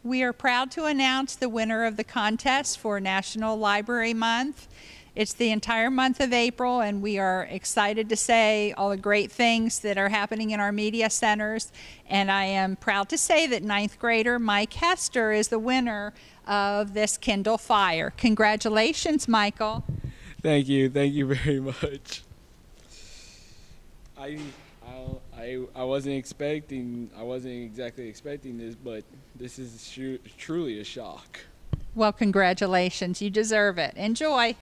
We are proud to announce the winner of the contest for National Library Month. It's the entire month of April, and we are excited to say all the great things that are happening in our media centers. And I am proud to say that ninth grader Mike Hester is the winner of this Kindle Fire. Congratulations, Michael. Thank you very much. I wasn't exactly expecting this, but this is truly a shock. Well, congratulations. You deserve it. Enjoy.